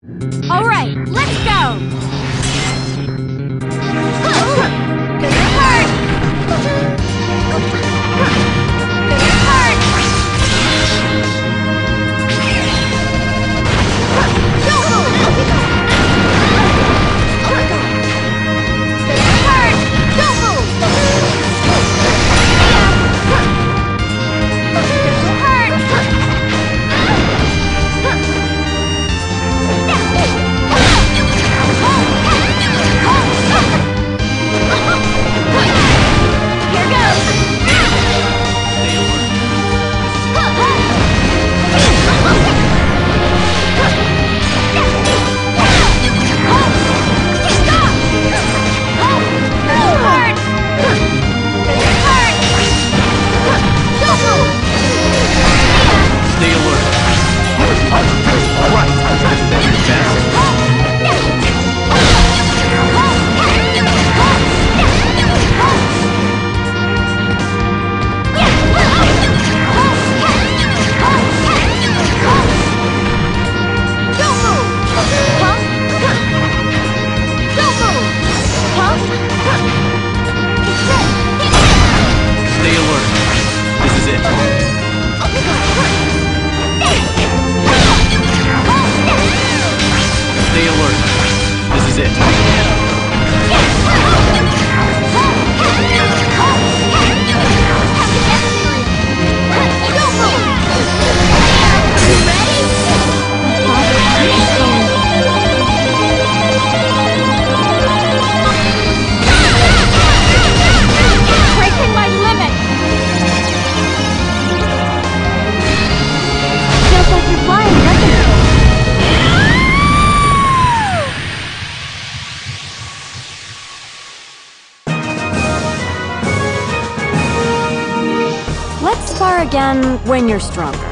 All right, let's go! This hurt! This hurt! Don't move! This hurt! Don't move! This will hurt! Here goes! Stay alert. Stop! This will hurt! This will hurt! Don't move! Stay alert. All right. That's fast. Don't move! Huh? Don't move! Huh? Stay alert. This is it. Stay alert. This is it. Don't move! You ready? Breaking my limit! Feels like you're flying, doesn't it? Let's spar again when you're stronger.